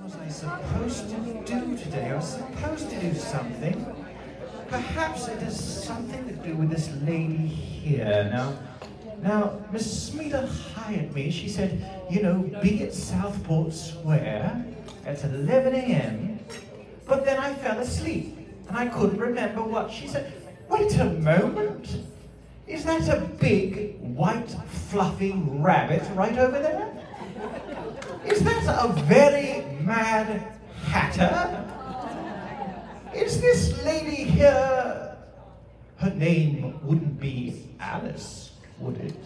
was I supposed to do today? I was supposed to do something. Perhaps it has something to do with this lady here. Now, Miss Smeeta hired me. She said, you know, be at Southport Square at 11 a.m. But then I fell asleep, and I couldn't remember what she said. Wait a moment. Is that a big, white, fluffy rabbit right over there? Is that a very mad hatter? Is this lady here? Her name wouldn't be Alice, would it?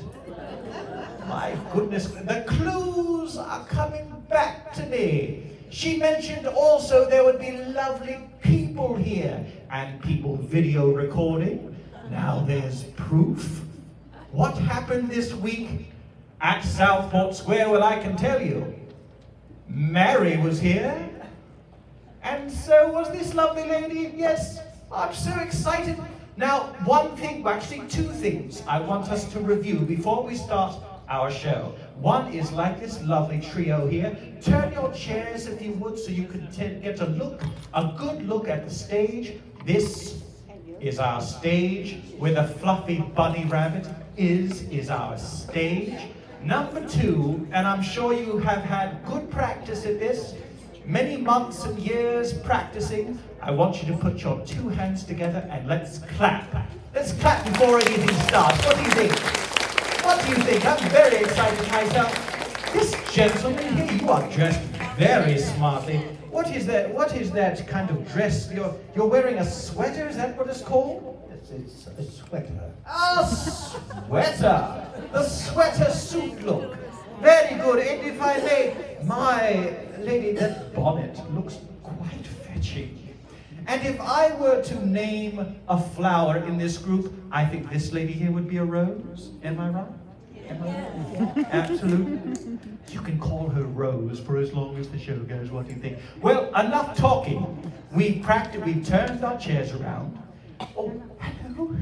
My goodness, the clues are coming back to me. She mentioned also there would be lovely people here and people video recording. Now there's proof. What happened this week at Southport Square? Well, I can tell you. Mary was here, and so was this lovely lady. Yes, I'm so excited. Now, one thing, actually two things I want us to review before we start our show. One is like this lovely trio here. Turn your chairs if you would so you can get a good look at the stage. This is our stage where the fluffy bunny rabbit is our stage. Number two, and I'm sure you have had good practice at this, many months and years practicing. I want you to put your two hands together and let's clap. Let's clap before anything starts. What do you think? What do you think? I'm very excited myself. This gentleman here, you are dressed very smartly. What is that? What is that kind of dress? You're wearing a sweater? Is that what it's called? It's a sweater. A sweater! The sweater suit look. Very good. And if I may, my lady, that bonnet looks quite fetching. And if I were to name a flower in this group, I think this lady here would be a rose. Am I right? Am I right? Yeah. Absolutely. You can call her Rose for as long as the show goes. What do you think? Well, enough talking. We've turned our chairs around. Oh, hello.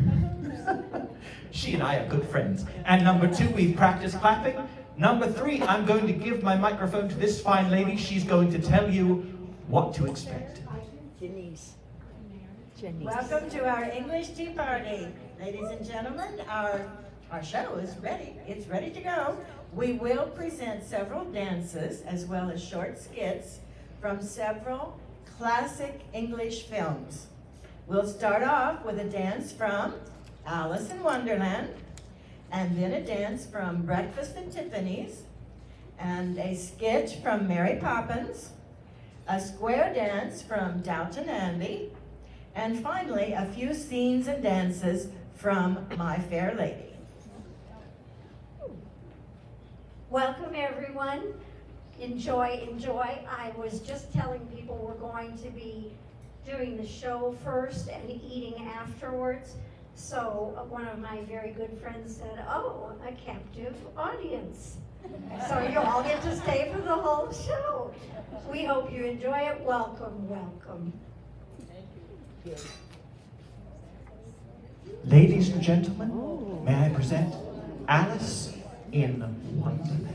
She and I are good friends. And number two, we've practiced clapping. Number three, I'm going to give my microphone to this fine lady. She's going to tell you what to expect. Janice. Welcome to our English Tea Party. Ladies and gentlemen, our show is ready. It's ready to go. We will present several dances as well as short skits from several classic English films. We'll start off with a dance from Alice in Wonderland, and then a dance from Breakfast at Tiffany's, and a skit from Mary Poppins, a square dance from Downton Abbey, and finally a few scenes and dances from My Fair Lady. Welcome everyone. Enjoy, enjoy. I was just telling people we're going to be doing the show first and eating afterwards. So one of my very good friends said, oh, a captive audience. So you all get to stay for the whole show. We hope you enjoy it. Welcome, welcome. Thank you. Ladies and gentlemen, may I present Alice in Wonderland.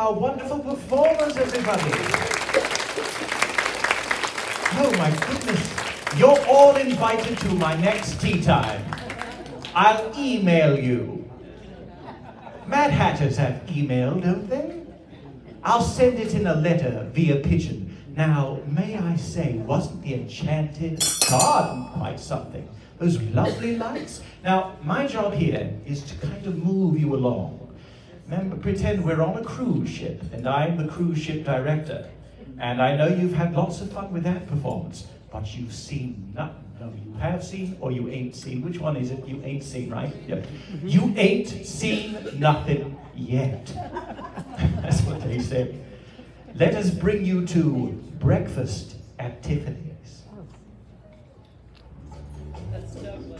our wonderful performers, everybody. Oh my goodness. You're all invited to my next tea time. I'll email you. Mad Hatters have email, don't they? I'll send it in a letter via pigeon. Now, may I say, wasn't the enchanted garden quite something? Those lovely lights. Now, my job here is to kind of move you along. Remember, pretend we're on a cruise ship, and I'm the cruise ship director. And I know you've had lots of fun with that performance, but you've seen nothing. No, you have seen or you ain't seen. Which one is it? You ain't seen, right? Yep. You ain't seen nothing yet. That's what they say. Let us bring you to breakfast at Tiffany's. That's Douglas,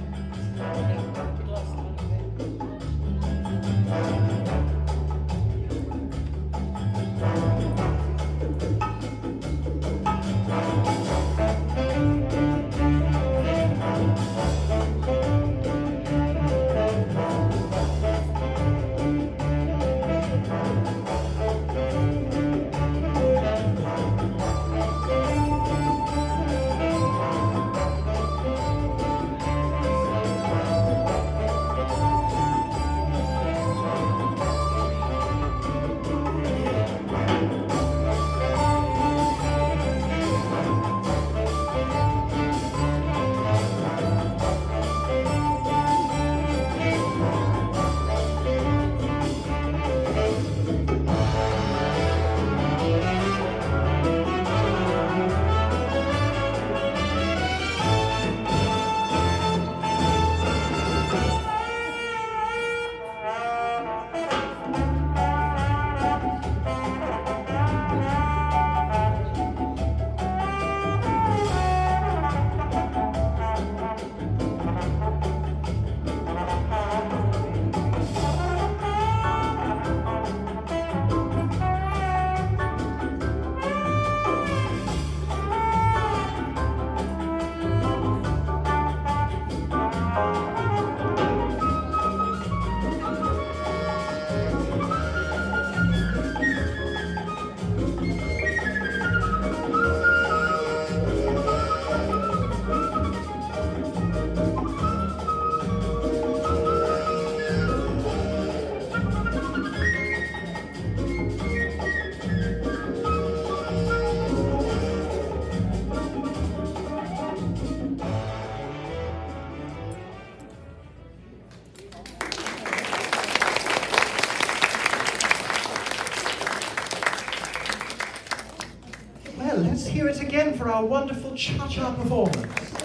Let's hear it again for our wonderful cha-cha performance.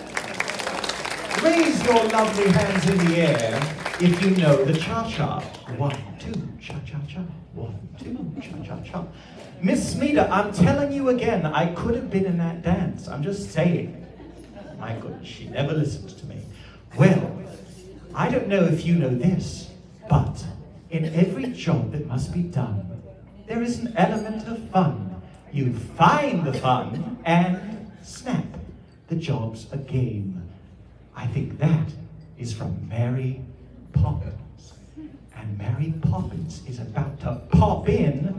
Raise your lovely hands in the air if you know the cha-cha. 1, 2, cha-cha-cha. 1, 2, cha-cha-cha. Miss Smita, I'm telling you again, I could have been in that dance. I'm just saying. My goodness, she never listens to me. Well, I don't know if you know this, but in every job that must be done, there is an element of fun. You find the fun and snap, the job's a game. I think that is from Mary Poppins. And Mary Poppins is about to pop in.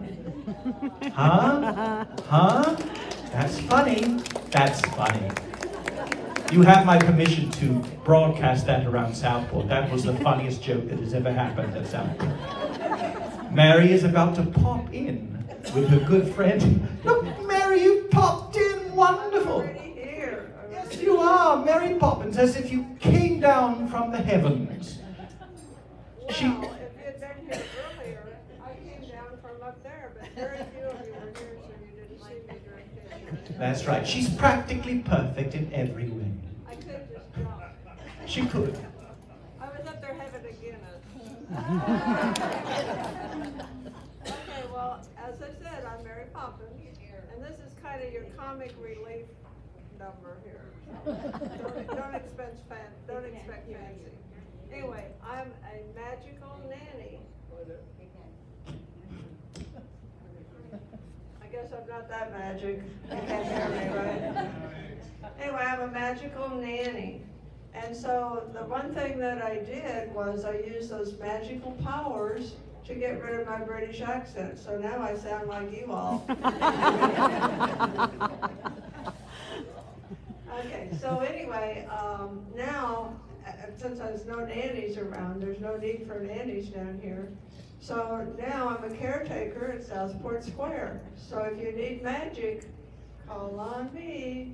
Huh? Huh? That's funny. That's funny. You have my permission to broadcast that around Southport. That was the funniest joke that has ever happened at Southport. Mary is about to pop in with her good friend. Look, Mary, you popped in. Wonderful. Yes, you are. Mary Poppins, as if you came down from the heavens. Well, if you'd been here earlier, I came down from up there, but very few of you were here, so you didn't see me during dinner. That's right. She's practically perfect in every way. I could just jump. She could. I was up there having a Guinness. Okay, well, as I said, I'm Mary Poppins, and this is kind of your comic relief number here. Don't expect fancy. Anyway, I'm a magical nanny. I guess I'm not that magic. You can't hear me, right? Anyway, I'm a magical nanny. And so the one thing that I did was I used those magical powers to get rid of my British accent, so now I sound like you all. Okay, so anyway, now, since there's no nannies around, there's no need for nannies down here. So now I'm a caretaker at Southport Square. So if you need magic, call on me.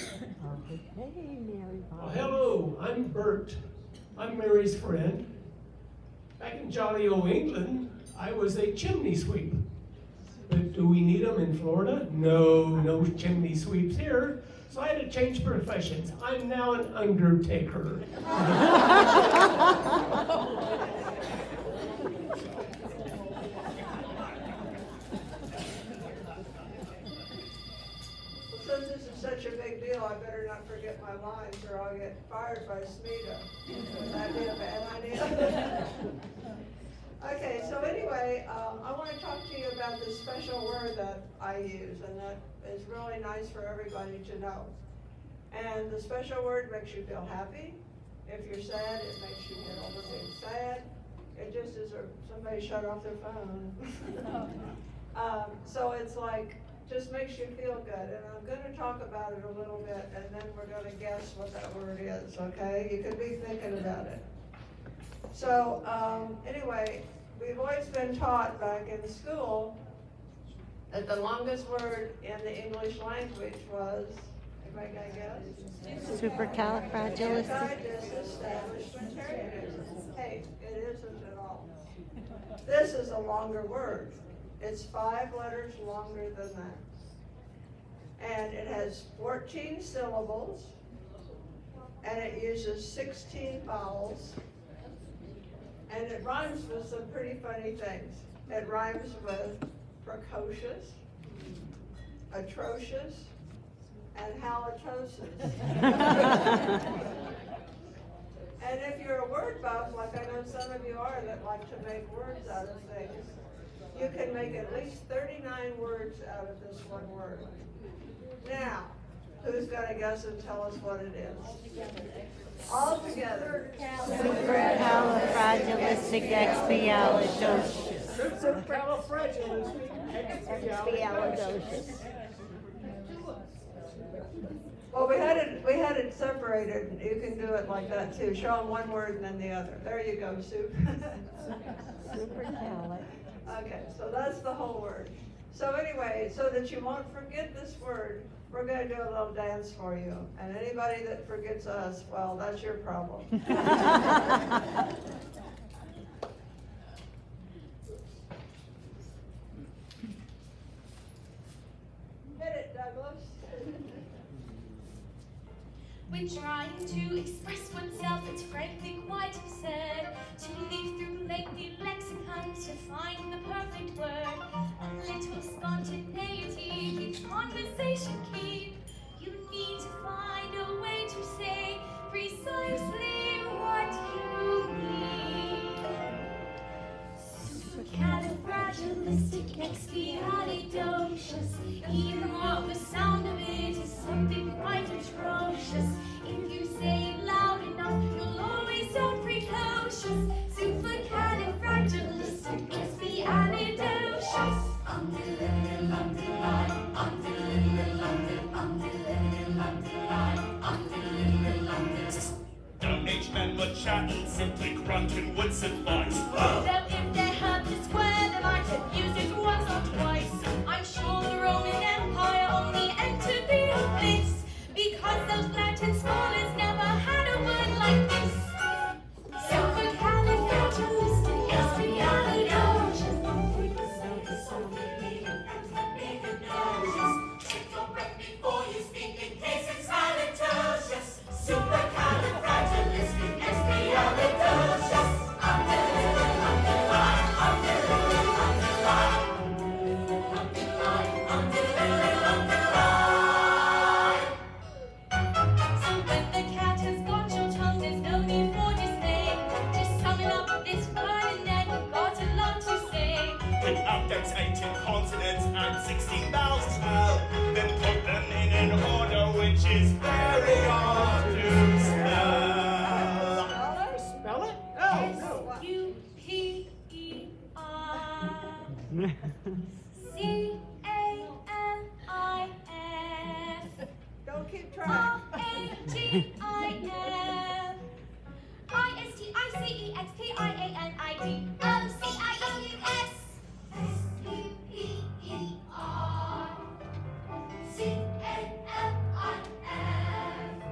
Well, hello, I'm Bert. I'm Mary's friend. Back in jolly old England, I was a chimney sweep. But do we need them in Florida? No chimney sweeps here. So I had to change professions. I'm now an undertaker. Since this is such a big deal, I better not forget my lines or I'll get fired by Smita. That'd be a bad idea. Okay, so anyway, I want to talk to you about this special word that I use, and that is really nice for everybody to know. And the special word makes you feel happy. If you're sad, it makes you get over being sad. It just is somebody shut off their phone. So it's like, just makes you feel good. And I'm going to talk about it a little bit, and then we're going to guess what that word is, okay? You could be thinking about it. So anyway, we've always been taught back in school that the longest word in the English language was, anybody got a guess? Supercalifragilisticexpialidocious. Hey, it isn't at all. This is a longer word. It's 5 letters longer than that. And it has 14 syllables, and it uses 16 vowels. And it rhymes with some pretty funny things. It rhymes with precocious, atrocious, and halitosis. And if you're a word buff, like I know some of you are that like to make words out of things, you can make at least 39 words out of this one word. Now, who's going to guess and tell us what it is? All together. Supercalifragilisticexpialidocious. Supercalifragilisticexpialidocious. Well, we had it separated. You can do it like that too. Show them one word and then the other. There you go, Supercalif. Okay, so that's the whole word. So anyway, so that you won't forget this word, we're going to do a little dance for you. And anybody that forgets us, well, that's your problem. Hit it, Douglas. When trying to express oneself, it's frankly quite absurd to leaf through lengthy lexicons to find the perfect word. A little spontaneity keeps conversation keen. You need to find a way to say precisely what you mean. Supercalifragilisticexpialidocious. Even more, the sound of it is something quite atrocious. If you say it loud enough, you'll always sound precocious. Supercalifragilisticexpialidocious. Don't each man but chat, simply grunting would suffice. Though if they had to square, they might have used it once or twice. I'm sure the Roman Empire only entered the abyss because those Latin scholars never had a word like this. Supercalifragilisticexpialidocious. Check your breath before you speak in case it's halitosis. Supercalifragilisticexpialidocious. So when the cat has got your tongue, there's no need for dismay. Just summon up this word and then you've got a lot to say. With updates 18 consonants and 16 vowels as well, then put them in an order which is very hard to spell. Spell it? Oh, no. S-U-P-E-R. R-A-G-I-L I-S-T-I-C-E-X-P-I-A-N-I-D-O-C-I-E-U-S S-P-E-E-R C-A-L-I-F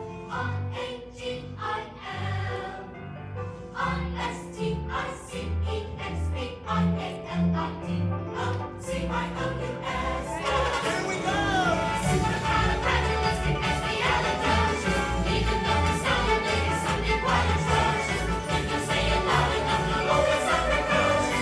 R-A-G-I-L I-S-T-I-C-E-X-P-I-A-N-I-D-O-C-I-O-U-S Here we go! Supercalifragilisticexpialidocious. Even though the sound of it is something quite atrocious, if you say it loud enough, you'll always sound precocious.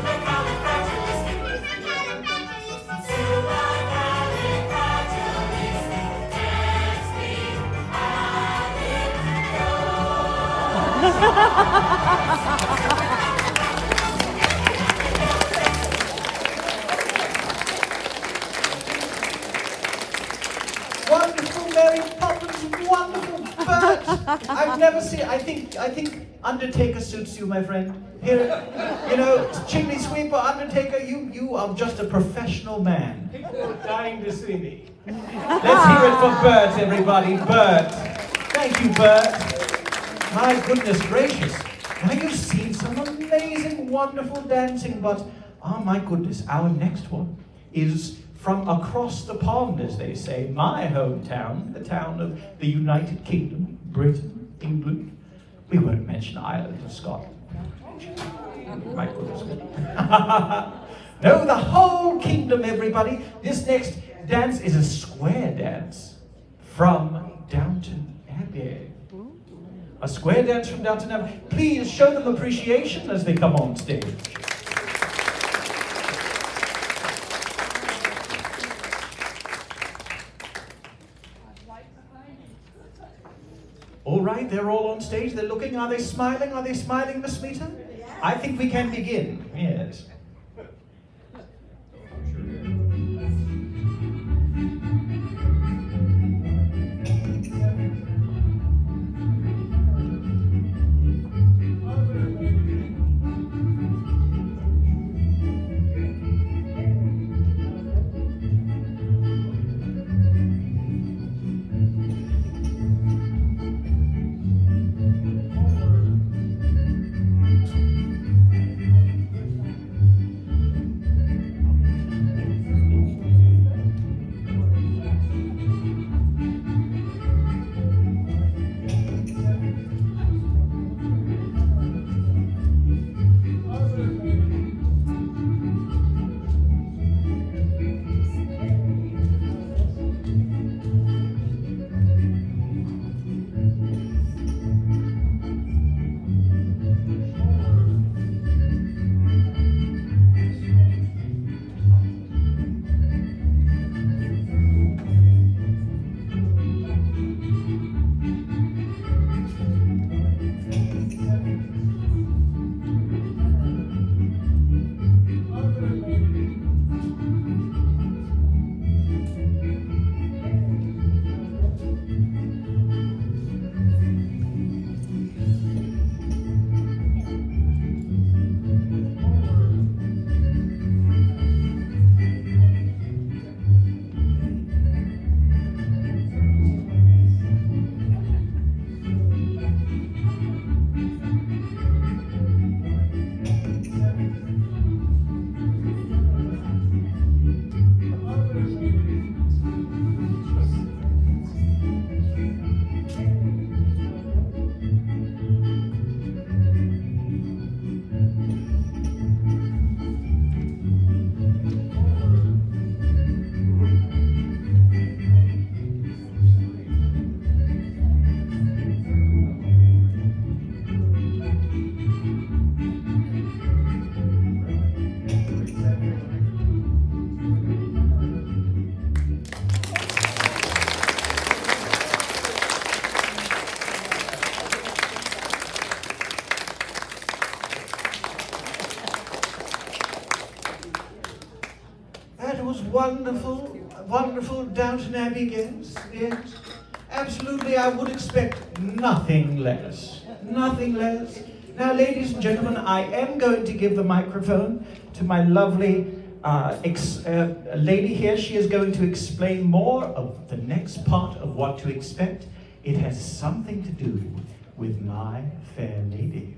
Wonderful, Mary Poppins, wonderful, Bert. I've never seen. I think Undertaker suits you, my friend. Here, you know, chimney sweeper, Undertaker. You are just a professional man. People are dying to see me. Let's hear it for Bert, everybody. Bert. Thank you, Bert. My goodness gracious. Now you've seen some amazing, wonderful dancing, but oh my goodness, our next one is from across the pond, as they say, my hometown, the town of the United Kingdom, Britain, England. We won't mention Ireland or Scotland. My goodness. No, the whole kingdom, everybody. This next dance is a square dance from Downton Abbey. A square dance from Downton Abbey. Please show them appreciation as they come on stage. All right, they're all on stage. They're looking. Are they smiling? Are they smiling, Miss Smita? I think we can begin. Yes. Wonderful, wonderful Downton Abbey, yes, yes. Absolutely, I would expect nothing less, nothing less. Now, ladies and gentlemen, I am going to give the microphone to my lovely a lady here, she is going to explain more of the next part of what to expect. It has something to do with My Fair Lady.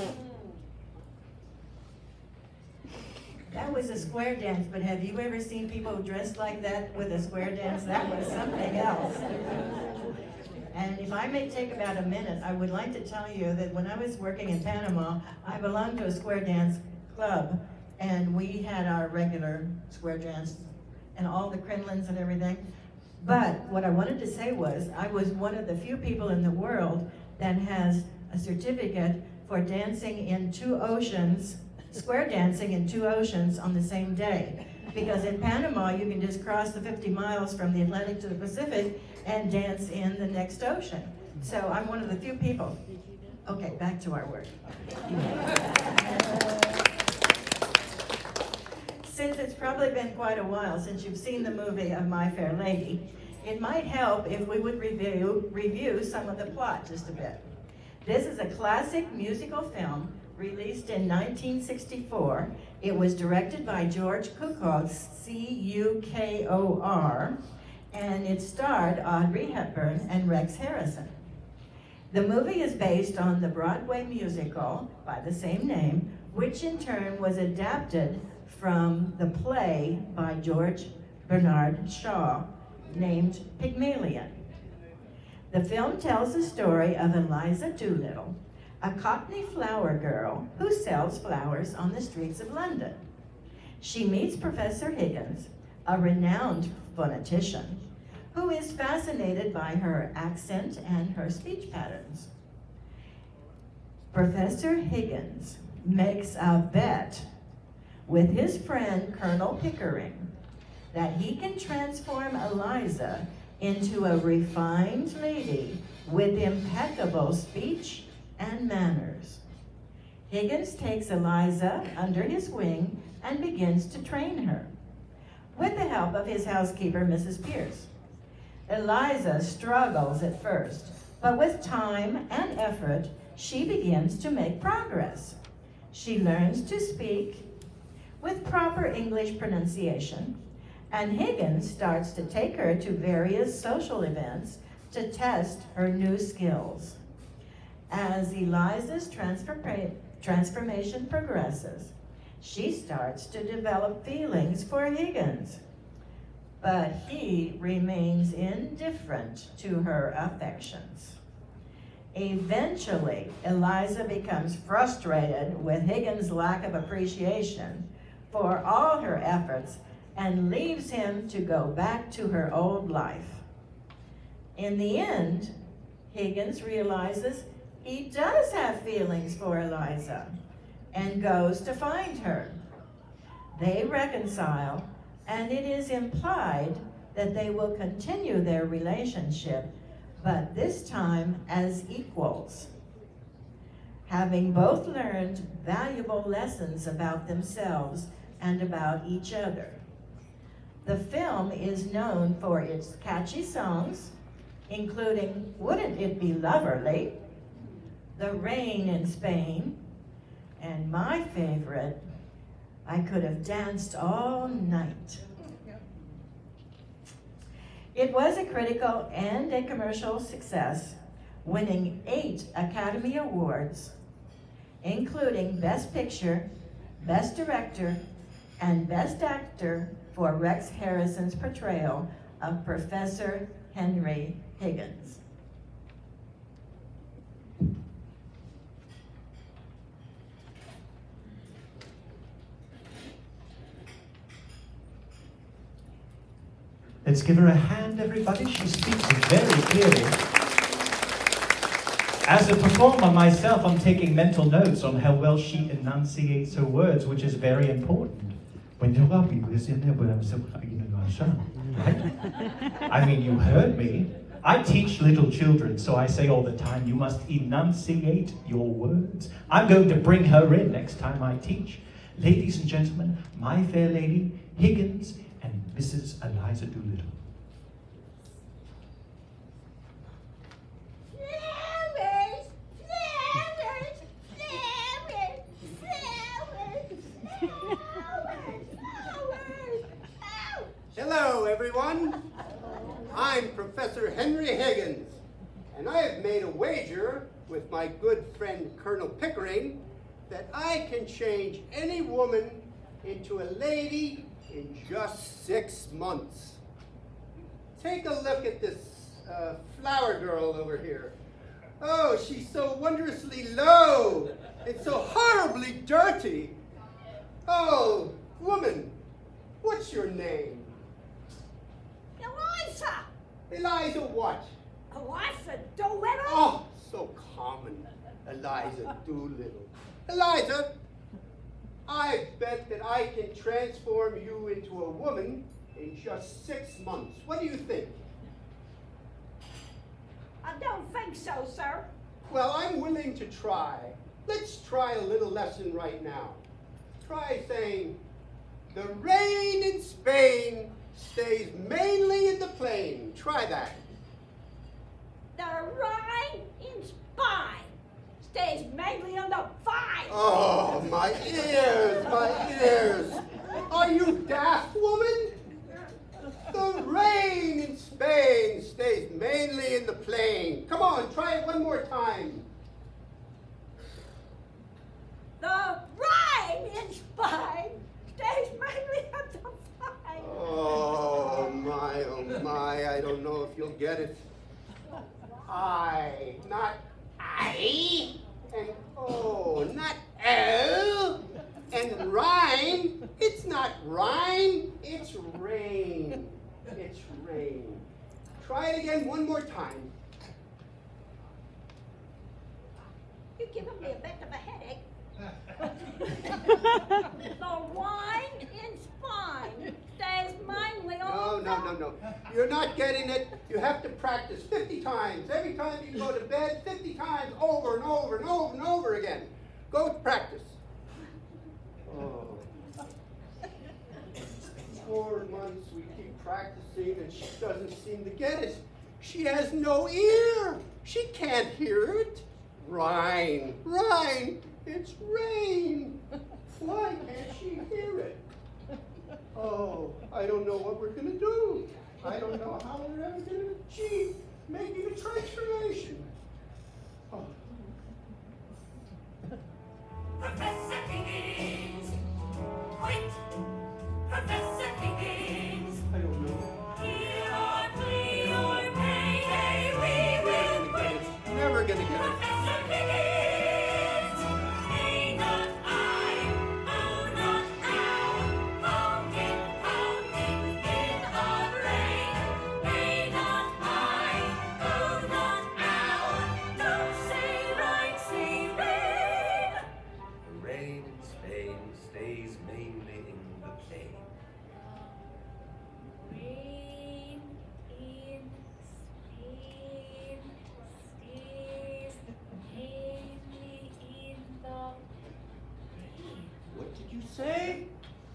That was a square dance, but have you ever seen people dressed like that with a square dance? That was something else. And if I may take about a minute, I would like to tell you that when I was working in Panama, I belonged to a square dance club, and we had our regular square dance and all the crinolines and everything. But what I wanted to say was, I was one of the few people in the world that has a certificate for dancing in 2 oceans, square dancing in 2 oceans on the same day. Because in Panama, you can just cross the 50 miles from the Atlantic to the Pacific and dance in the next ocean. So I'm one of the few people. Okay, back to our work. Since it's probably been quite a while since you've seen the movie of My Fair Lady, it might help if we would review some of the plot just a bit. This is a classic musical film released in 1964. It was directed by George Cukor, C-U-K-O-R, and it starred Audrey Hepburn and Rex Harrison. The movie is based on the Broadway musical by the same name, which in turn was adapted from the play by George Bernard Shaw named Pygmalion. The film tells the story of Eliza Doolittle, a Cockney flower girl who sells flowers on the streets of London. She meets Professor Higgins, a renowned phonetician, who is fascinated by her accent and her speech patterns. Professor Higgins makes a bet with his friend Colonel Pickering that he can transform Eliza into a refined lady with impeccable speech and manners. Higgins takes Eliza under his wing and begins to train her, with the help of his housekeeper, Mrs. Pierce. Eliza struggles at first, but with time and effort, she begins to make progress. She learns to speak with proper English pronunciation, and Higgins starts to take her to various social events to test her new skills. As Eliza's transformation progresses, she starts to develop feelings for Higgins, but he remains indifferent to her affections. Eventually, Eliza becomes frustrated with Higgins' lack of appreciation for all her efforts and leaves him to go back to her old life. In the end, Higgins realizes he does have feelings for Eliza and goes to find her. They reconcile, and it is implied that they will continue their relationship, but this time as equals, having both learned valuable lessons about themselves and about each other. The film is known for its catchy songs, including Wouldn't It Be Loverly, The Rain in Spain, and my favorite, I Could Have Danced All Night. It was a critical and a commercial success, winning 8 Academy Awards, including Best Picture, Best Director, and Best Actor for Rex Harrison's portrayal of Professor Henry Higgins. Let's give her a hand, everybody. She speaks very clearly. As a performer myself, I'm taking mental notes on how well she enunciates her words, which is very important. Right? I mean, you heard me. I teach little children, so I say all the time, you must enunciate your words. I'm going to bring her in next time I teach. Ladies and gentlemen, My Fair Lady, Higgins, and Mrs. Eliza Doolittle. Flowers, flowers, flowers, flowers, flowers, flowers. I'm Professor Henry Higgins, and I have made a wager with my good friend Colonel Pickering that I can change any woman into a lady in just 6 months. Take a look at this flower girl over here. Oh, she's so wondrously low and so horribly dirty. Oh, woman, what's your name? Eliza! Eliza what? Eliza Doolittle? Oh, so common. Eliza Doolittle. Eliza, I bet that I can transform you into a woman in just 6 months. What do you think? I don't think so, sir. Well, I'm willing to try. Let's try a little lesson right now. Try saying, the rain in Spain stays mainly in the plain. Try that. The rain in Spain stays mainly on the vine. Oh, my ears, my ears. Are you daft, woman? The rain in Spain stays mainly in the plain. Come on, try it one more time. The rain in Spain stays mainly on the vine. Oh, my, I don't know if you'll get it. I, not I, and oh, not oh, and rhyme, it's not rhyme, it's rain. It's rain. Try it again one more time. You're giving me a bit of a headache. The wine in Spain stays mainly on No. You're not getting it. You have to practice 50 times. Every time you go to bed, 50 times over and over and over and over again. Go practice. Oh. 4 months we keep practicing and she doesn't seem to get it. She has no ear. She can't hear it. Rhine, it's rain. Why can't she hear it? Oh, I don't know what we're going to do. I don't know how we're ever going to achieve making a transformation. Oh. Professor Higgins! Wait! Professor Higgins! I don't know. Hear our plea or pay, we will quit! Never going to get it. Professor Higgins! May not I, oh not how, pounding in our rain. May not I, oh not how, don't say right, say rain. The rain in Spain stays mainly in the plain. Rain in Spain stays mainly in the rain. What did you say?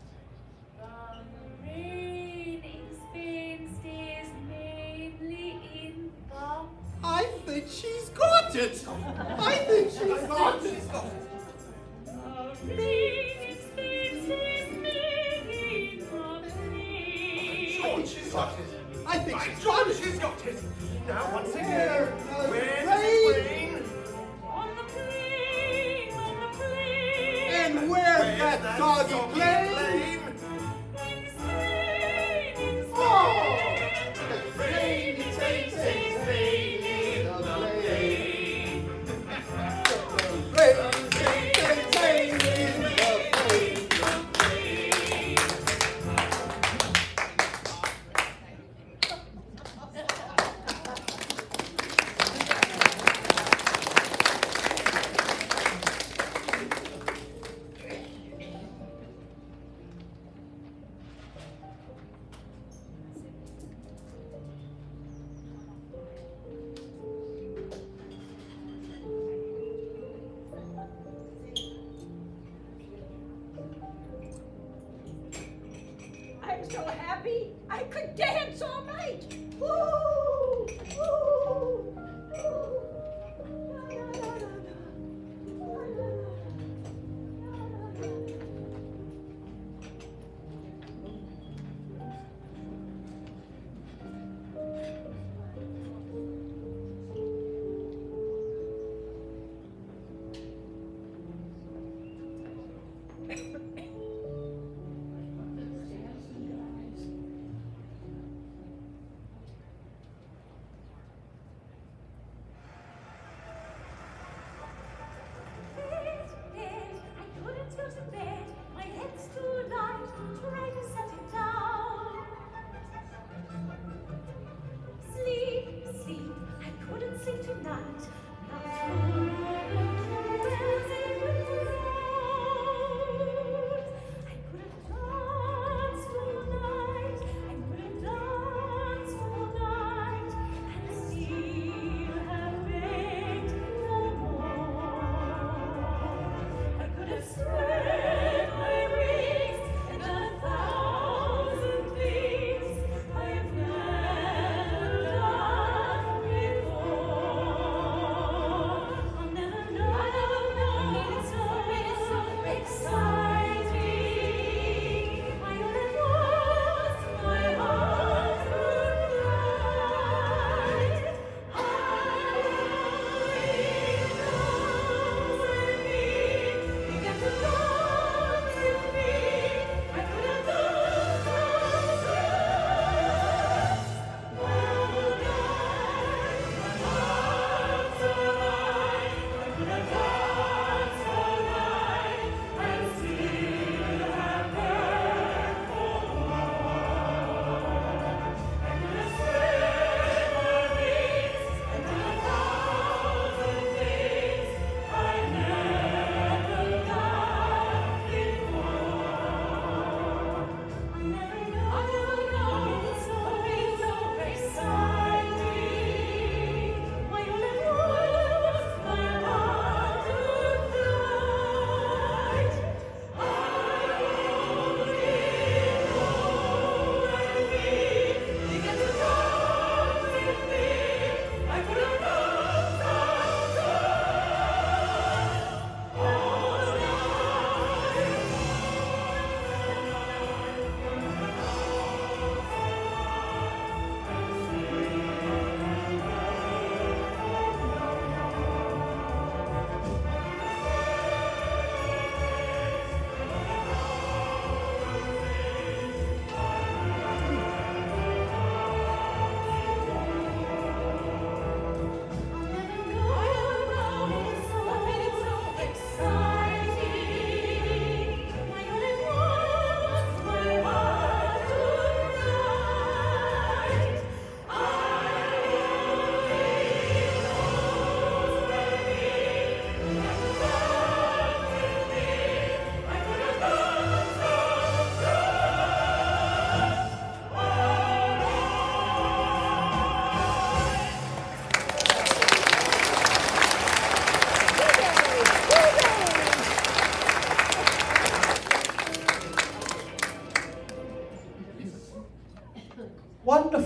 The rain in Spain stays mainly in the. I think she's got it. I think she's got it. The rain in Spain stays mainly in the plain. Oh, she's got it. I think By she's got God, it. she's got it. Now, once Where again, does where it does it rain? rain? On the plain, on the plain. And where's that soggy plain? In Spain, in Spain. Oh, The rain in Spain stays mainly in the plain. the rain, rain in the plain. I'm so happy I could dance all night. Woo! Woo! Woo! La, la, la, la, la. La, la, la, la, la, la.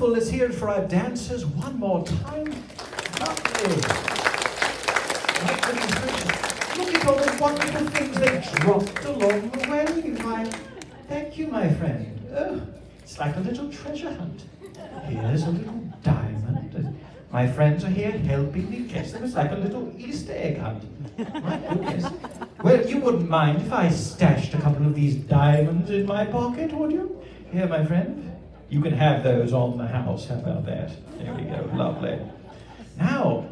wonderful. Let's hear it for our dancers one more time. Lovely. My goodness gracious. Look at all the wonderful things they dropped along the way. Thank you, my friend. Oh, it's like a little treasure hunt. Here's a little diamond. My friends are here helping me catch them. It's like a little Easter egg hunt. My goodness. Well, you wouldn't mind if I stashed a couple of these diamonds in my pocket, would you? Here, my friend. You can have those on the house. How about that? There we go. Lovely. Now,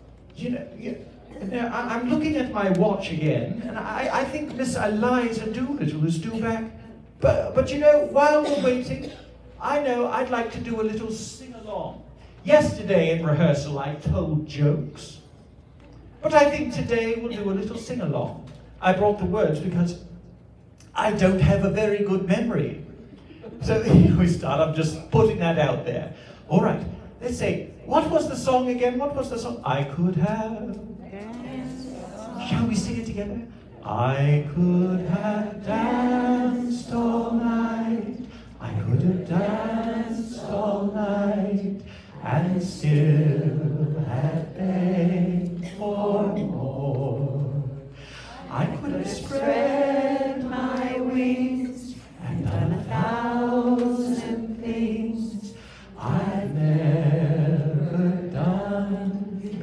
I'm looking at my watch again, and I think Miss Eliza Doolittle is due back. But you know, while we're waiting, I know I'd like to do a little sing-along. Yesterday in rehearsal I told jokes, but I think today we'll do a little sing-along. I brought the words because I don't have a very good memory. So here we start. I'm just putting that out there. All right, let's say, what was the song again? What was the song? I could have. Shall we sing it together? I could have danced all night. I could have danced all night and still have begged for more. I could have spread my wings and done 1,000 things I've never done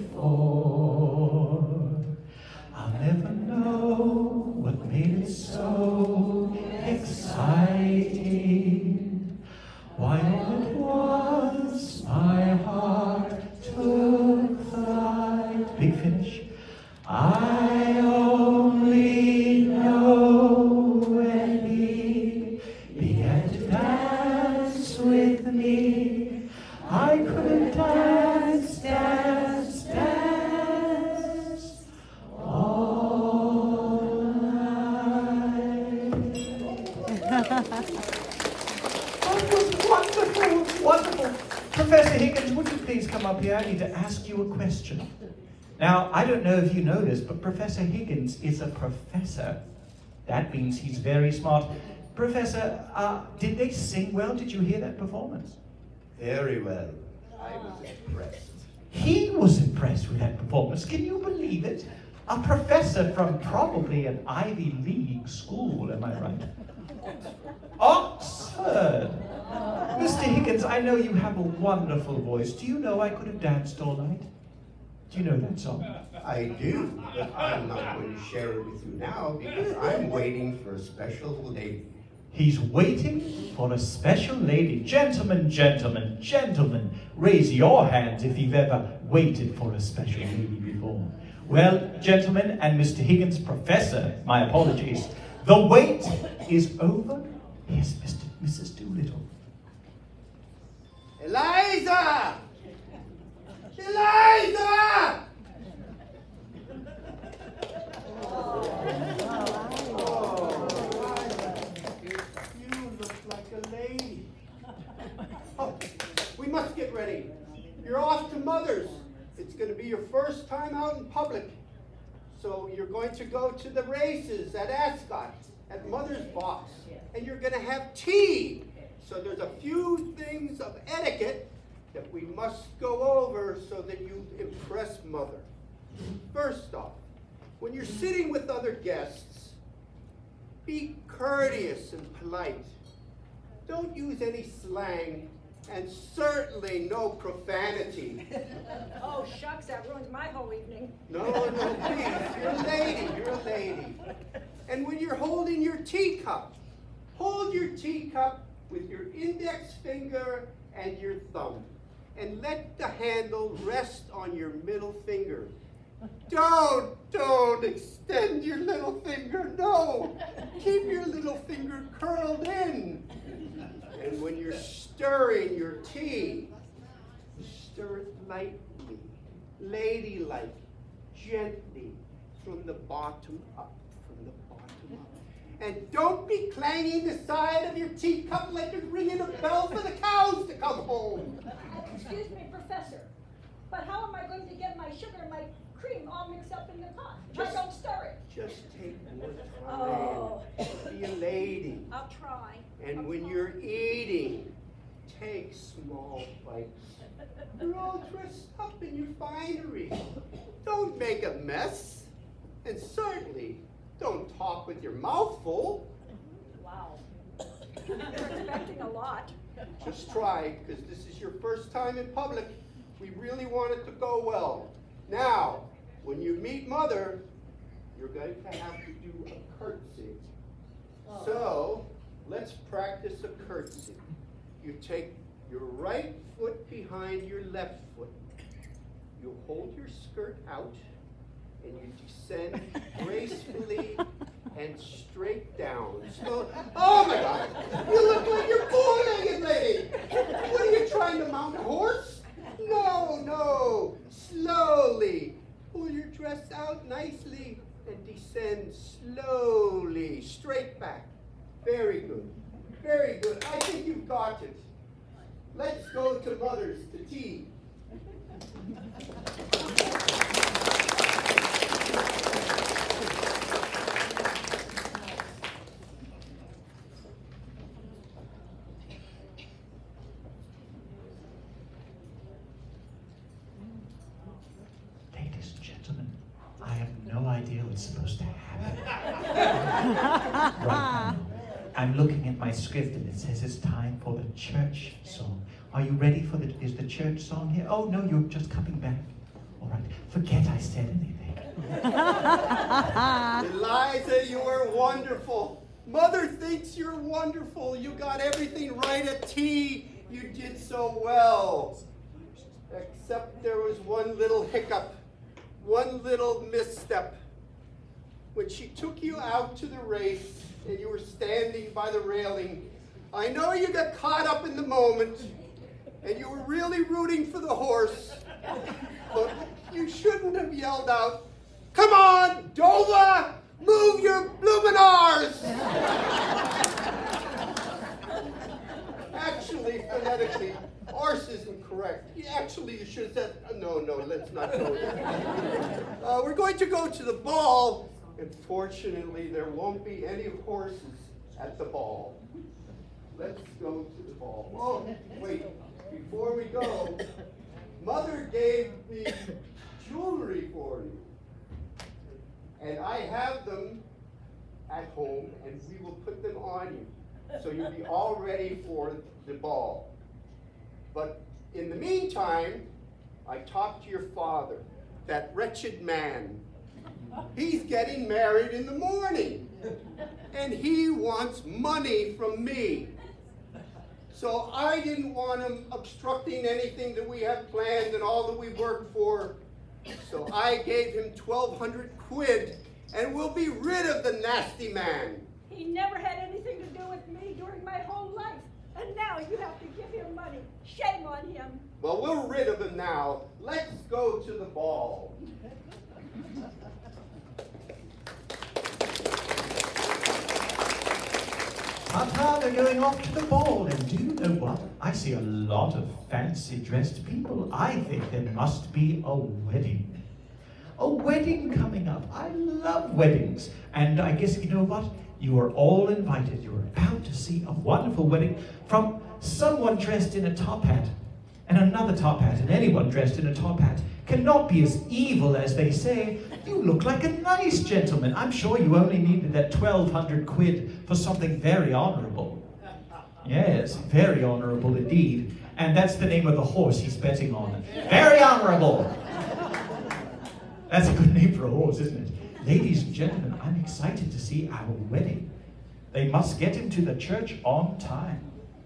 before. I'll never know what made it so exciting. Why all at once my heart took flight. Big finish. I only know when he began to dance with me. I could dance, dance, dance all night. That was wonderful, wonderful. Professor Higgins, would you please come up here? I need to ask you a question. Now, I don't know if you know this, but Professor Higgins is a professor. That means he's very smart. Professor, did they sing well? Did you hear that performance? Very well. I was impressed. He was impressed with that performance. Can you believe it? A professor from probably an Ivy League school, am I right? Oxford! Mr. Higgins, I know you have a wonderful voice. Do you know I could have danced all night? Do you know that song? I do, but I'm not going to share it with you now because I'm waiting for a special lady. He's waiting for a special lady. Gentlemen, gentlemen, gentlemen, raise your hands if you've ever waited for a special lady before. Well, gentlemen and Mr. Higgins, professor, my apologies. The wait is over. Here's Mrs. Doolittle. Eliza! Eliza! You look like a lady. Oh, we must get ready. You're off to Mother's. It's going to be your first time out in public. So you're going to go to the races at Ascot, at Mother's box, and you're going to have tea. So there's a few things of etiquette that we must go over so that you impress Mother. First off, when you're sitting with other guests, be courteous and polite. Don't use any slang, and certainly no profanity. Oh, shucks, that ruins my whole evening. No, please, you're a lady, you're a lady. And when you're holding your teacup, hold your teacup with your index finger and your thumb. And let the handle rest on your middle finger. Don't extend your little finger, no. Keep your little finger curled in. And when you're stirring your tea, stir it lightly, ladylike, gently, from the bottom up, from the bottom up. And don't be clanging the side of your teacup like you're ringing a bell for the cows to come home. Excuse me, Professor, but how am I going to get my sugar and my cream all mixed up in the pot? I don't stir it. Just take more time. Oh. Be a lady. I'll try. And when you're eating, take small bites. You're all dressed up in your finery. Don't make a mess. And certainly, don't talk with your mouth full. Wow. You're expecting a lot. Just try, because this is your first time in public. We really want it to go well. Now, when you meet Mother, you're going to have to do a curtsy. So, let's practice a curtsy. You take your right foot behind your left foot. You hold your skirt out, and you descend gracefully and straight down. So, oh my God, you look like you're four-legged, lady. What are you trying to mount a horse? No, no, slowly. Pull your dress out nicely and descend slowly, straight back. Very good, very good. I think you've got it. Let's go to Mother's to tea. Ladies and gentlemen, I have no idea what's supposed to happen. Right now, I'm looking at my script and it says it's time for the church song. Are you ready for is the church song here? Oh no, you're just coming back. All right, forget I said anything. Eliza, you are wonderful. Mother thinks you're wonderful. You got everything right at tea. You did so well. Except there was one little hiccup, one little misstep. When she took you out to the race and you were standing by the railing, I know you got caught up in the moment and you were really rooting for the horse, but you shouldn't have yelled out, "Come on, Dover, move your bloomin' R's!" Actually, phonetically, arse isn't correct. Actually, you should have said, no, let's not go there. We're going to go to the ball. Unfortunately, there won't be any horses at the ball. Let's go to the ball. Oh, wait, before we go, Mother gave me jewelry for you. And I have them at home, and we will put them on you. So you'll be all ready for the ball. But in the meantime, I talked to your father, that wretched man. He's getting married in the morning, and he wants money from me. So I didn't want him obstructing anything that we have planned and all that we worked for. So I gave him 1,200 quid, and we'll be rid of the nasty man. He never had anything to do with me during my whole life. And now you have to give him money. Shame on him. Well, we're rid of him now. Let's go to the ball. Ta-ta, they're going off to the ball, and do you know what? I see a lot of fancy dressed people. I think there must be a wedding. A wedding coming up. I love weddings. And I guess you know what? You are all invited. You're about to see a wonderful wedding from someone dressed in a top hat and another top hat, and anyone dressed in a top hat cannot be as evil as they say. You look like a nice gentleman. I'm sure you only needed that 1,200 quid for something very honorable. Yes, very honorable indeed. And that's the name of the horse he's betting on. Very honorable. That's a good name for a horse, isn't it? Ladies and gentlemen, I'm excited to see our wedding. They must get him to the church on time.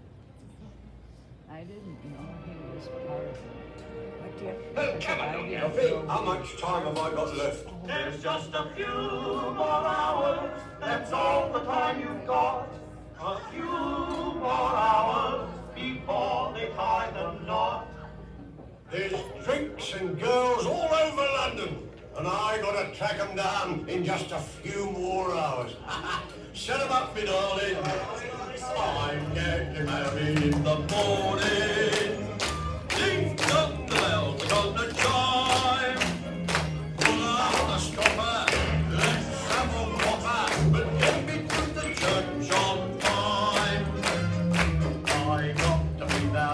I didn't know he was part of it. Oh, come on, Elfie. How much time have I got left? There's just a few more hours. That's all the time you've got. A few more hours before they tie the knot. There's drinks and girls all over London, and I gotta track 'em down in just a few more hours. Shut 'em up, me darling. I'm getting married in the morning. Ding dong, the bells are gonna chime. Pull out the stopper, let's have a whopper, but get me to the church on time. I got to be there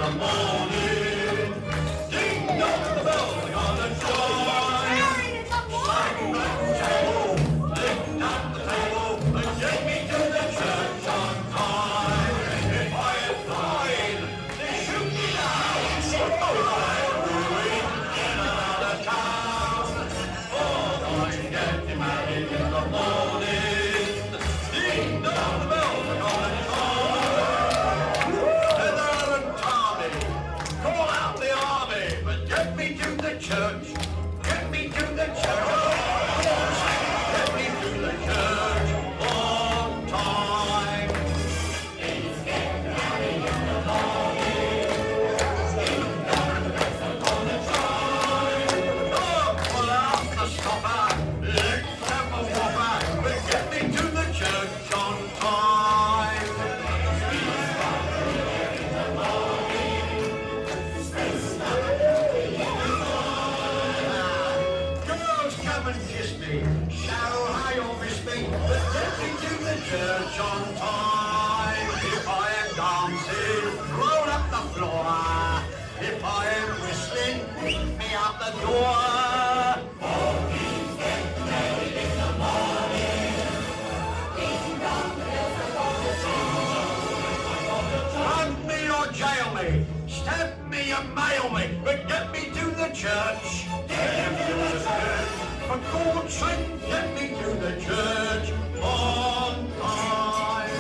the morning. Ding dong, the bells are gonna chime. Sing that table, lift up the table, and get me to the church on time. If I am flying, they shoot me down. So I ruin in another town. Oh, I'm getting married in the morning. Ding dong, the bells are gonna chime. Heather and Tommy, call out the army, but get me to the church. Get me to the church. Get me to the church on time. Please get married in the morning. Ding dong, the bells are gonna chime. Oh, pull out the stopper. Let's have a whopper, but get me to the church on time. Girls, come and kiss me. Show how you'll miss me, but get me to the church on time. If I am dancing, roll up the floor. If I am whistling, meet me out the door. Oh, please get married in the morning. Ding dong, the bells are gonna chime. Hug me or jail me, stab me or mail me, but get me to the church. Get me to the church. For God's sake, get me to the church on time.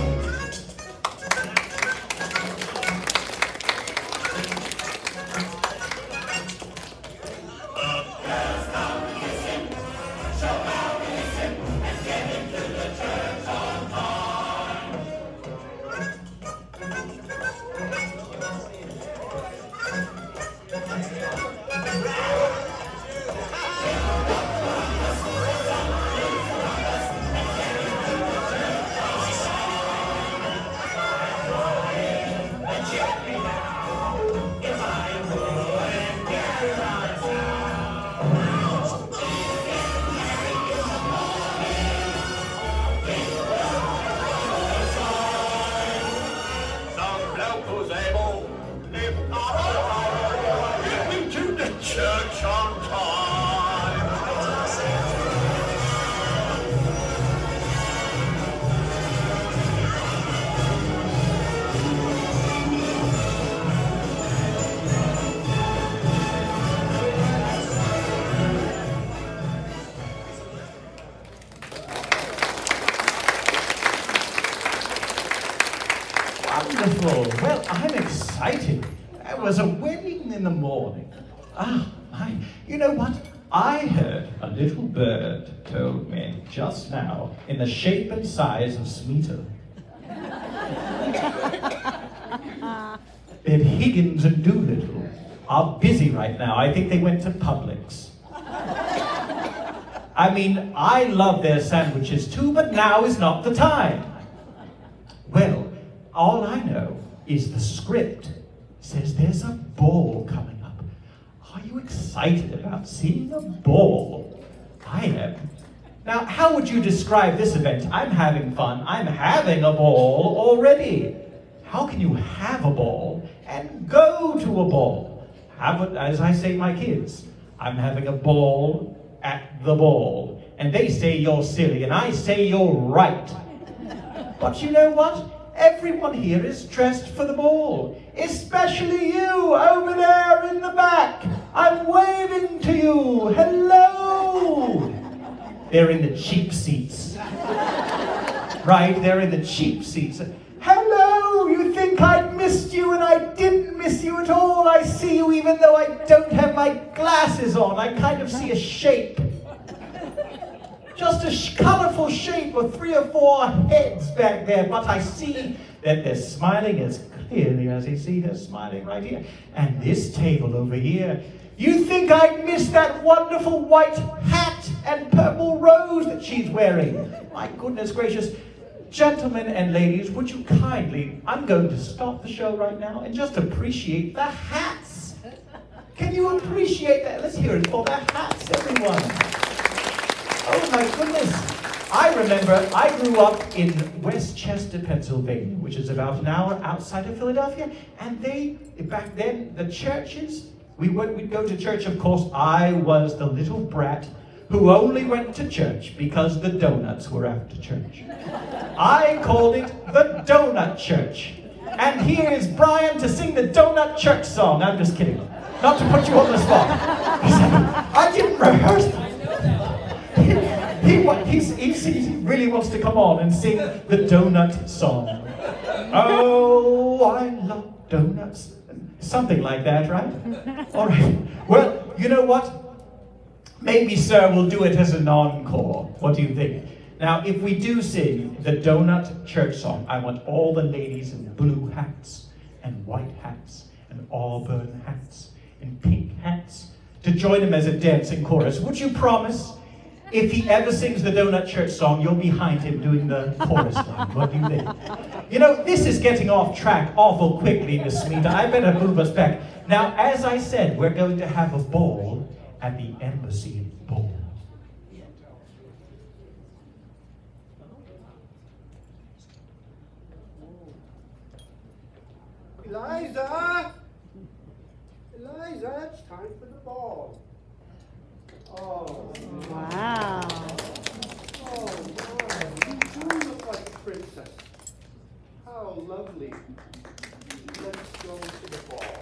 Some bloke who's able, if not all, get me to the church on time. Wonderful. Well, I'm excited. There was a wedding in the morning. You know what? I heard a little bird told me just now in the shape and size of Smeaton that Higgins and Doolittle are busy right now. I think they went to Publix. I mean, I love their sandwiches too, but now is not the time. Well, all I know is the script says there's a ball coming up. Are you excited about seeing a ball? I am. Now, how would you describe this event? I'm having fun. I'm having a ball already. How can you have a ball and go to a ball? Have it, as I say to my kids, I'm having a ball at the ball. And they say you're silly, and I say you're right. But you know what? Everyone here is dressed for the ball, especially you over there in the back. I'm waving to you. Hello. They're in the cheap seats. Right, they're in the cheap seats. Hello, you think I missed you and I didn't miss you at all. I see you even though I don't have my glasses on. I kind of see a shape. Just a colorful shape of 3 or 4 heads back there, but I see that they're smiling as clearly as I see her smiling right here. And this table over here, you think I'd miss that wonderful white hat and purple rose that she's wearing? My goodness gracious. Gentlemen and ladies, would you kindly, I'm going to stop the show right now and just appreciate the hats. Can you appreciate that? Let's hear it for the hats, everyone. Oh my goodness. I remember I grew up in Westchester, Pennsylvania, which is about an hour outside of Philadelphia, and back then, the churches, we'd go to church, of course. I was the little brat who only went to church because the donuts were after church. I called it the Donut Church. And here is Brian to sing the Donut Church song. I'm just kidding. Not to put you on the spot. I didn't rehearse it. He really wants to come on and sing the Donut song. Oh, I love donuts. Something like that, right? All right. Well, you know what? Maybe, sir, we'll do it as an encore. What do you think? Now, if we do sing the Donut Church song, I want all the ladies in blue hats and white hats and auburn hats and pink hats to join him as a dancing chorus. Would you promise? If he ever sings the Donut Church song, you're behind him doing the chorus line. What do you think? You know, this is getting off track awful quickly, Miss Smita. I better move us back. Now, as I said, we're going to have a ball at the Embassy Ball. Eliza! Eliza, it's time for the ball. Oh. Wow. Oh, my. You do look like a princess. How lovely. Let's go to the ball.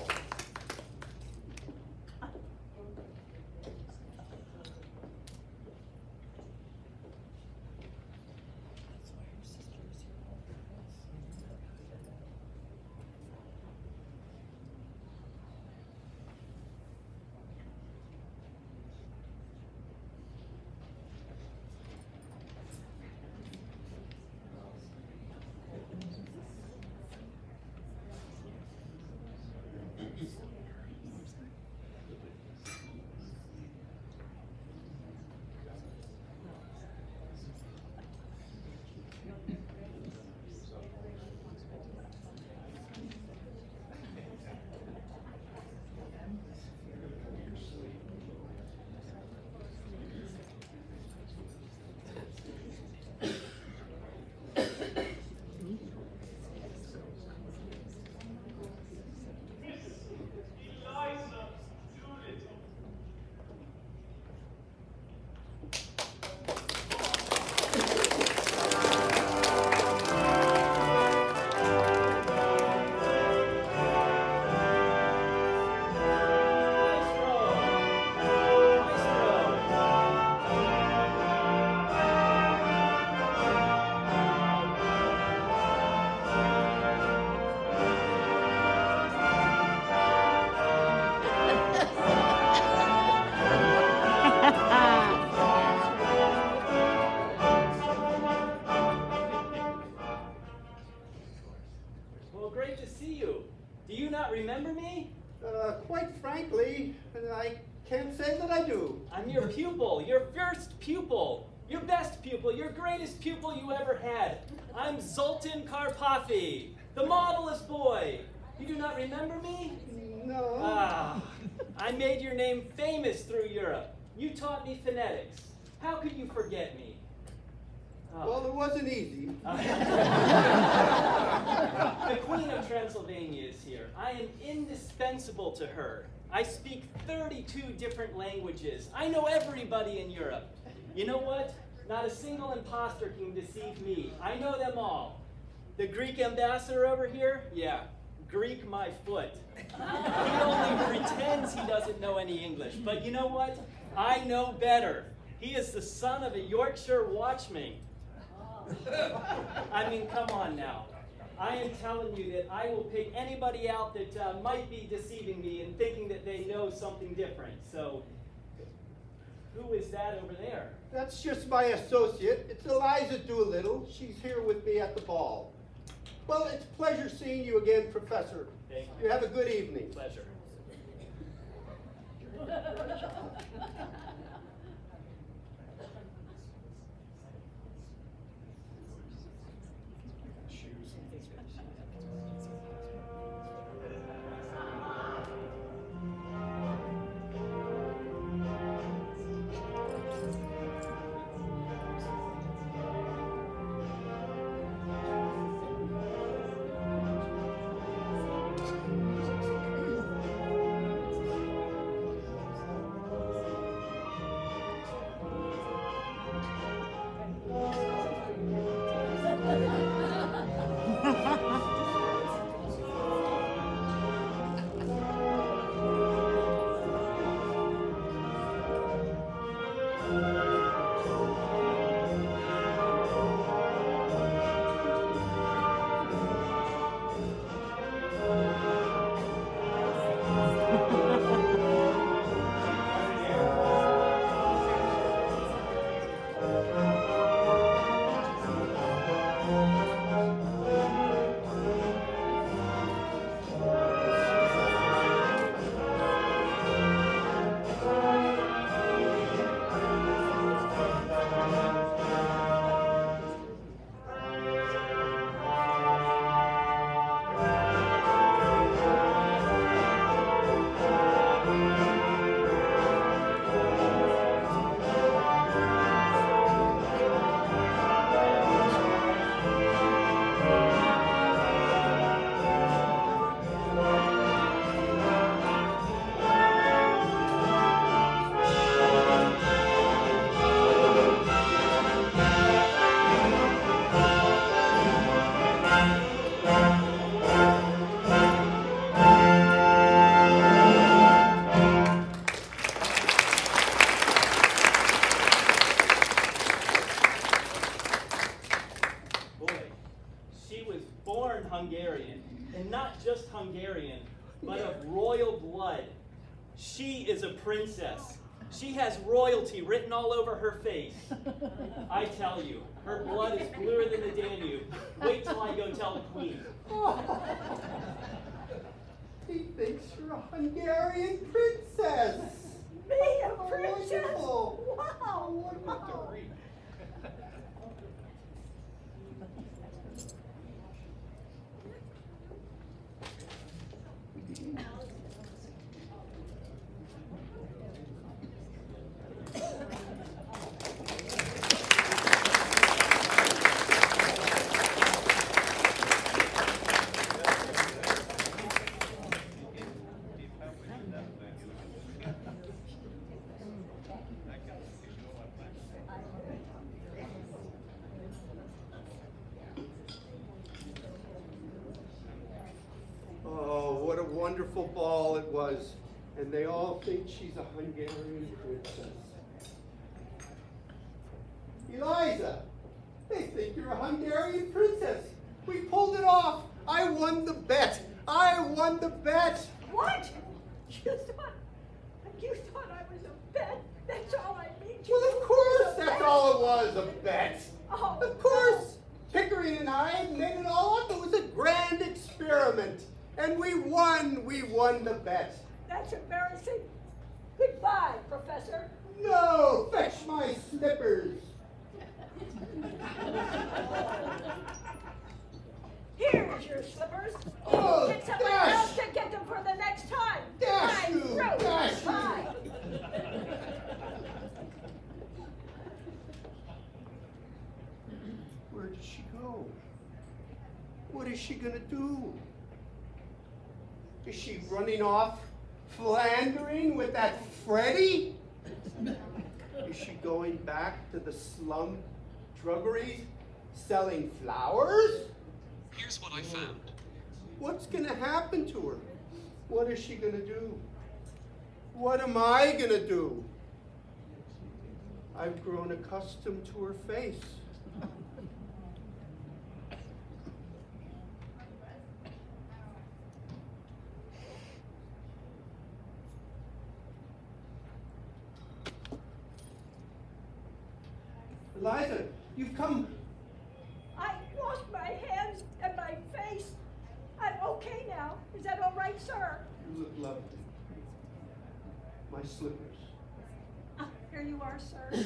remember me? Quite frankly, I can't say that I do. I'm your pupil, your first pupil, your best pupil, your greatest pupil you ever had. I'm Zoltan Karpathy, the marvelous boy. You do not remember me? No. Ah, I made your name famous through Europe. You taught me phonetics. How could you forget me? Oh. Well, it wasn't easy. The Queen of Transylvania is here. I am indispensable to her. I speak 32 different languages. I know everybody in Europe. You know what? Not a single imposter can deceive me. I know them all. The Greek ambassador over here? Yeah, Greek my foot. He only pretends he doesn't know any English. But you know what? I know better. He is the son of a Yorkshire watchman. I mean, come on now. I am telling you that I will pick anybody out that might be deceiving me and thinking that they know something different. So, who is that over there? That's just my associate. It's Eliza Doolittle. She's here with me at the ball. Well, it's a pleasure seeing you again, Professor. Thank you. You have a good evening. Pleasure. not just Hungarian, but of royal blood. She is a princess. She has royalty written all over her face. I tell you, her blood is bluer than the Danube. Wait till I go tell the queen. He thinks you're a Hungarian princess. Me, a princess? Wonderful. Wow. Wonderful. What a wonderful ball it was, and they all think she's a Hungarian princess. Eliza, they think you're a Hungarian princess. We pulled it off. I won the bet. I won the bet. What? You thought I was a bet? That's all I need. Well, of course, that's all it was, a bet. Oh, of course. Pickering and I made it all up. It was a grand experiment. And we won the bet. That's embarrassing. Goodbye, Professor. No, fetch my slippers. Here's your slippers. Oh, get somebody else to get them for the next time. Dash you, dash you. Bye. Where does she go? What is she gonna do? Is she running off philandering with that Freddie? Is she going back to the slum druggeries selling flowers? Here's what I found. What's gonna happen to her? What is she gonna do? What am I gonna do? I've grown accustomed to her face. Eliza, you've come. I washed my hands and my face. I'm okay now. Is that all right, sir? You look lovely. My slippers. Here you are, sir.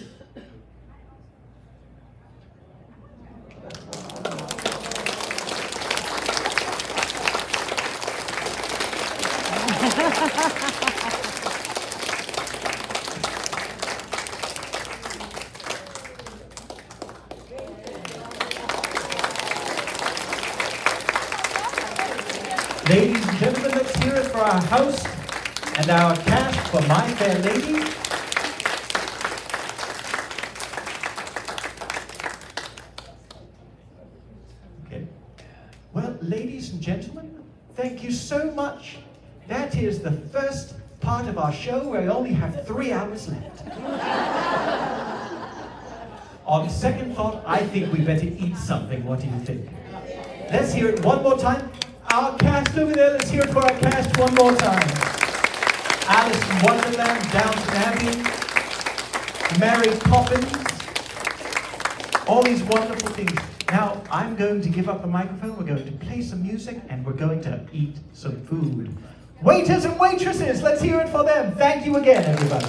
Ladies and gentlemen, let's hear it for our host and our cast for My Fair Lady. Okay. Well, ladies and gentlemen, thank you so much. That is the first part of our show where we only have 3 hours left. On second thought, I think we better eat something. What do you think? Let's hear it one more time. Our cast over there, let's hear it for our cast one more time. Alice in Wonderland, Downton Abbey, Mary Poppins, all these wonderful things. Now, I'm going to give up the microphone, we're going to play some music, and we're going to eat some food. Waiters and waitresses, let's hear it for them. Thank you again, everybody.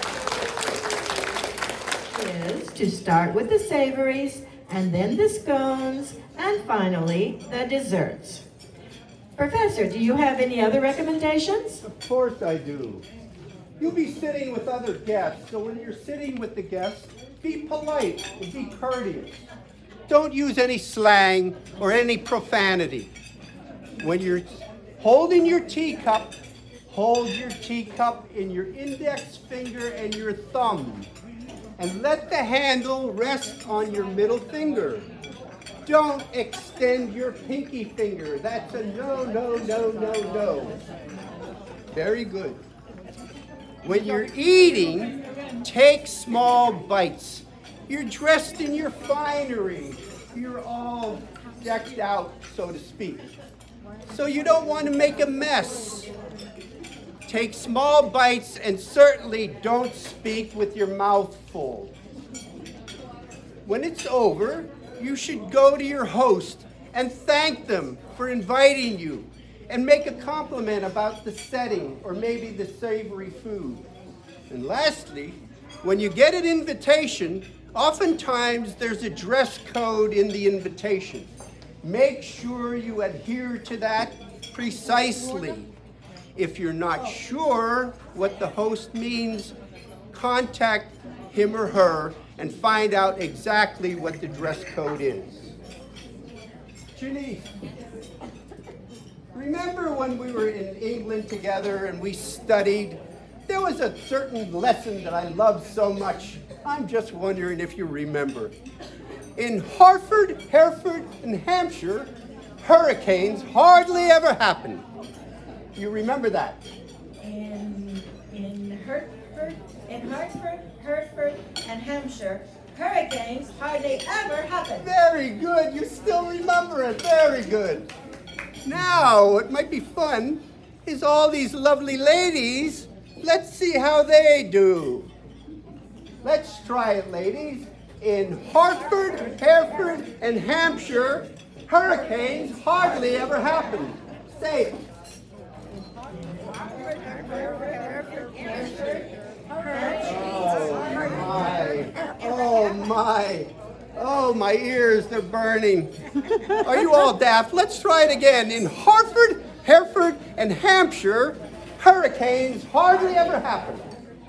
Is to start with the savories, and then the scones, and finally, the desserts. Professor, do you have any other recommendations? Of course I do. You'll be sitting with other guests, so when you're sitting with the guests, be polite and be courteous. Don't use any slang or any profanity. When you're holding your teacup, hold your teacup in your index finger and your thumb, and let the handle rest on your middle finger. Don't extend your pinky finger. That's a no, no, no, no, no. Very good. When you're eating, take small bites. You're dressed in your finery. You're all decked out, so to speak. so you don't want to make a mess. Take small bites and certainly don't speak with your mouth full. When it's over, you should go to your host and thank them for inviting you and make a compliment about the setting or maybe the savory food. And lastly, when you get an invitation, oftentimes there's a dress code in the invitation. Make sure you adhere to that precisely. If you're not sure what the host means, contact him or her and find out exactly what the dress code is. Janice, remember when we were in England together and we studied? There was a certain lesson that I loved so much. I'm just wondering if you remember. In Hartford, Hereford, and Hampshire, hurricanes hardly ever happen. You remember that? In Hartford, Hereford, and Hampshire, hurricanes hardly ever happen. Very good. You still remember it. Very good. Now, what might be fun is all these lovely ladies. Let's see how they do. Let's try it, ladies. In Hartford, Hereford, and Hampshire, hurricanes hardly ever happen. Say it. Oh my ears, they're burning. Are you all daft? Let's try it again. In Hartford, Hereford, and Hampshire, hurricanes hardly ever happen.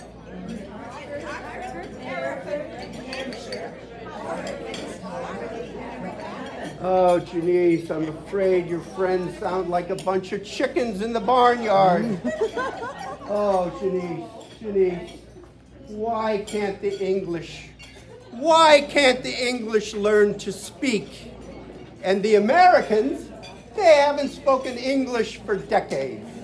Oh, Janice, I'm afraid your friends sound like a bunch of chickens in the barnyard. Oh, Janice, why can't the English learn to speak? And the Americans, they haven't spoken English for decades.